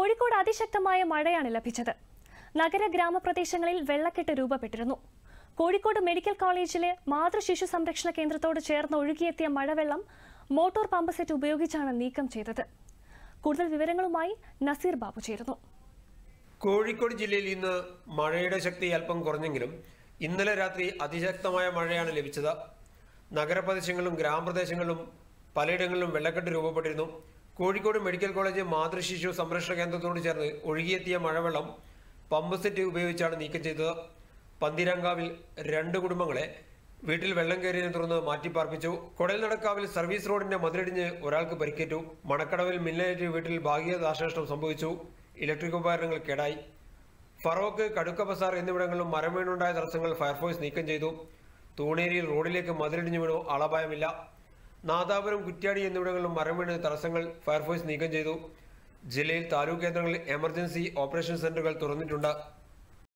കോഴിക്കോട് അതിശക്തമായ മഴയാണ് ലഭിച്ചത്. നഗര ഗ്രാമപ്രദേശങ്ങളിൽ വെള്ളക്കെട്ട് രൂപപ്പെട്ടിരുന്നു. കോഴിക്കോട് മെഡിക്കൽ കോളേജിലെ മാതൃശിശു സംരക്ഷണ കേന്ദ്രത്തോട് ചേർന്ന് ഒഴുകിയെത്തിയ മഴവെള്ളം മോട്ടോർ പമ്പ് സെറ്റ് ഉപയോഗിച്ചാണ് നീക്കം ചെയ്തത്. കൂടുതൽ വിവരങ്ങളുമായി നസീർ ബാബു ചേരുന്നു. കോഴിക്കോട് ജില്ലയിൽ ഇന്ന് മഴയുടെ ശക്തി അല്പം കുറഞ്ഞെങ്കിലും ഇന്നലെ രാത്രി അതിശക്തമായ മഴയാണ് ലഭിച്ചത്. നഗരപ്രദേശങ്ങളിലും ഗ്രാമപ്രദേശങ്ങളിലും പലയിടങ്ങളിലും വെള്ളക്കെട്ട് രൂപപ്പെട്ടിരുന്നു. കോഴിക്കോട് മെഡിക്കൽ കോളേജ് മാതൃശിശു സംരക്ഷണ കേന്ദ്രത്തോട് ചേർന്ന് ഒഴുകിയെത്തിയ മഴവെള്ളം പമ്പ് സെറ്റ് ഉപയോഗിച്ചാണ് നീക്കം ചെയ്തത്. പന്തീരാങ്കാവിൽ 2 കുടുംബങ്ങളെ വീട്ടിൽ വെള്ളം കയറിയതിനെ തുടർന്ന് മാറ്റിപ്പാർപ്പിച്ചു. കൊടൽനടക്കാവിൽ സർവീസ് റോഡിന്റെ മതിലിടിഞ്ഞ് ഒരാൾക്ക് പരിക്കേറ്റു. മണക്കടവിൽ മിന്നലേറ്റ് വീട്ടിൽ ഭാഗിക നാശനഷ്ടം സംഭവിച്ചു. ഇലക്ട്രിക് ഉപകരണങ്ങൾ കേടായി. ഫറോക്ക്, കടുക്ക ബസാർ എന്നിവിടങ്ങളിലും മരം വീണുണ്ടായ തടസ്സങ്ങൾ ഫയർഫോഴ്സ് നീക്കം ചെയ്തു. തൂണേരിയിൽ റോഡിലേക്ക് മതിലിടിഞ്ഞു വീണു ആളപായമില്ല. നാദാപുരം, കുറ്റ്യാടി എന്നിവിടങ്ങളിലും മരം വീണ് തടസ്സങ്ങൾ ഫയർഫോഴ്സ് നീക്കം ചെയ്തു. ജില്ലയിൽ താലൂക്ക് കേന്ദ്രങ്ങളിൽ എമർജൻസി ഓപ്പറേഷൻ സെന്ററുകൾ തുറന്നിട്ടുണ്ട്.